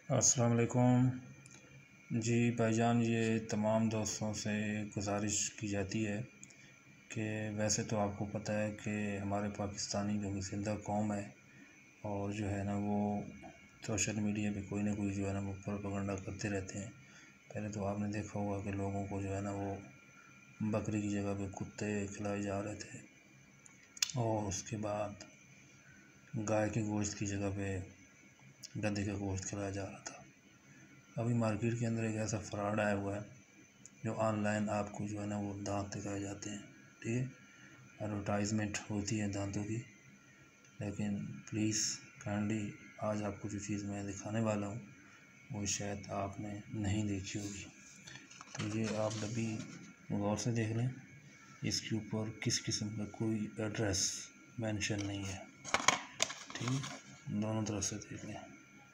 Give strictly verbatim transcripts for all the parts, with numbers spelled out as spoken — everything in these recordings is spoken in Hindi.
अस्सलाम वालेकुम जी भाईजान, ये तमाम दोस्तों से गुजारिश की जाती है कि वैसे तो आपको पता है कि हमारे पाकिस्तानी जो जिंदा कौम है और जो है ना वो सोशल मीडिया पे कोई ना कोई जो है ना वो प्रोपेगेंडा करते रहते हैं। पहले तो आपने देखा होगा कि लोगों को जो है ना वो बकरी की जगह पे कुत्ते खिलाए जा रहे थे और उसके बाद गाय के गोश्त की जगह पे गधे का गोश्त खिलाया जा रहा था। अभी मार्केट के अंदर एक ऐसा फ्रॉड आया हुआ है जो ऑनलाइन आपको जो है ना वो दांत दिखाए जाते हैं, ठीक है। एडवर्टाइजमेंट होती है दांतों की, लेकिन प्लीज़ काइंडली आज आपको जो चीज़ मैं दिखाने वाला हूँ वो शायद आपने नहीं देखी होगी। तो ये आप डब्बी गौर से देख लें, इसके ऊपर किस किस्म का कोई एड्रेस मेंशन नहीं है, ठीक है। दोनों तरफ से देख लें,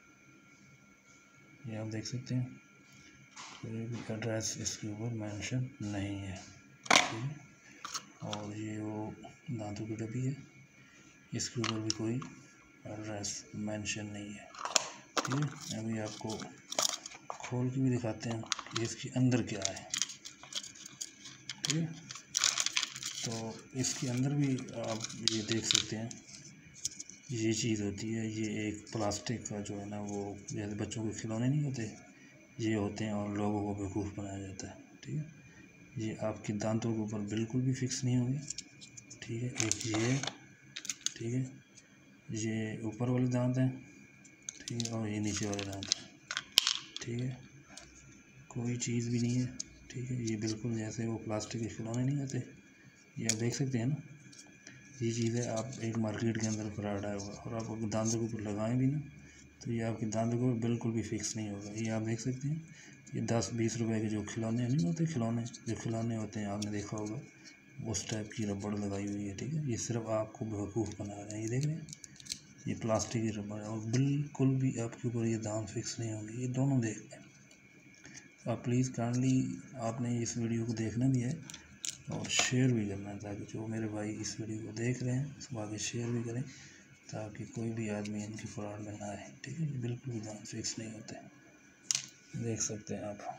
ये आप देख सकते हैं कोई भी एड्रेस इसके ऊपर मेंशन नहीं है, ठीक है। और ये वो दांतों की डब्बी है, इसके ऊपर भी कोई एड्रेस मेंशन नहीं है, ठीक है। अभी आपको खोल के भी दिखाते हैं कि इसके अंदर क्या है, ठीक है। तो इसके अंदर भी आप ये देख सकते हैं, ये चीज़ होती है, ये एक प्लास्टिक का जो है ना वो जैसे बच्चों के खिलौने नहीं होते, ये होते हैं और लोगों को बेवकूफ़ बनाया जाता है, ठीक है। ये आपके दांतों के ऊपर बिल्कुल भी फिक्स नहीं होंगे, ठीक है। एक ये, ठीक है, ये ऊपर वाले दांत हैं, ठीक है, और ये नीचे वाले दांत हैं, ठीक है। कोई चीज़ भी नहीं है, ठीक है। ये बिल्कुल जैसे वो प्लास्टिक के खिलौने नहीं होते, ये आप देख सकते हैं ना, ये चीज़ है। आप एक मार्केट के अंदर फ्रॉड आया हुआ और आप अपने दांतों के ऊपर लगाएं भी ना तो ये आपके दांतों के ऊपर बिल्कुल भी फिक्स नहीं होगा। ये आप देख सकते हैं, ये दस बीस रुपए के जो खिलौने नहीं होते, खिलौने जो खिलौने होते हैं आपने देखा होगा, उस टाइप की रबड़ लगाई हुई है, ठीक है। ये सिर्फ आपको बेवकूफ़ बना रहे हैं। ये देख रहे हैं, ये प्लास्टिक की रबड़ है और बिल्कुल भी आपके ऊपर ये दांत फिक्स नहीं होंगे, ये दोनों देख लें। आप प्लीज़ काइंडली आपने इस वीडियो को देखना भी है और शेयर भी करना है, ताकि जो मेरे भाई इस वीडियो को देख रहे हैं उसको आगे शेयर भी करें, ताकि कोई भी आदमी इनकी फ्रॉड में ना आए, ठीक है। बिल्कुल भी दांत फिक्स नहीं होते, देख सकते हैं आप।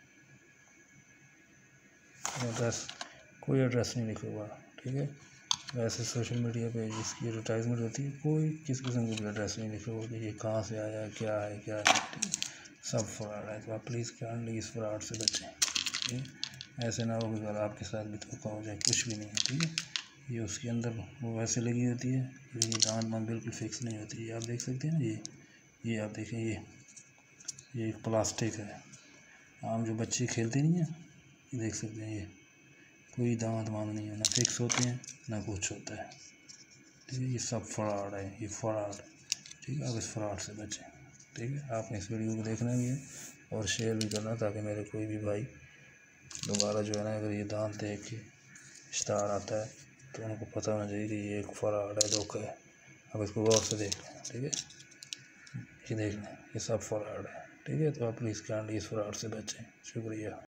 एड्रेस, कोई एड्रेस नहीं लिखा हुआ, ठीक है। वैसे सोशल मीडिया पे जिसकी एडवर्टाइजमेंट होती है कोई किस किस्म का भी एड्रेस नहीं लिखा हुआ कि ये कहाँ से आया है, क्या है क्या है, ठीक है। सब फ्रॉड है, तो आप प्लीज़ काइंडली इस फ्रॉड से बचें, ठीक है। ऐसे ना हो कि अगर आपके साथ भी धोखा हो जाए, कुछ भी नहीं है, ठीक है। ये उसके अंदर वो वैसे लगी होती है, लेकिन दांत वांत बिल्कुल फिक्स नहीं होती। ये आप देख सकते हैं ना, ये ये आप देखें, ये ये एक प्लास्टिक है, आम जो बच्चे खेलते नहीं हैं, ये देख सकते हैं। ये कोई दांत वांत नहीं है, ना फिक्स होते हैं ना कुछ होता है, ठीक है। ये सब फ्रॉड है, ये फ्रॉड, ठीक है। आप इस फ्रॉड से बचें, ठीक है। आपने इस वीडियो को देखना भी है और शेयर भी करना, ताकि मेरे कोई भी भाई दोबारा जो है ना अगर ये दांत देख के इश्तार आता है तो उनको पता होना चाहिए कि ये एक फ्रॉड है, धोखा है। अब इसको गौर से देख लें, ठीक है। ये देख लें, ये सब फ्रॉड है, ठीक है। तो आप प्लीज़ काइंडली इस फ्रॉड से बचें। शुक्रिया।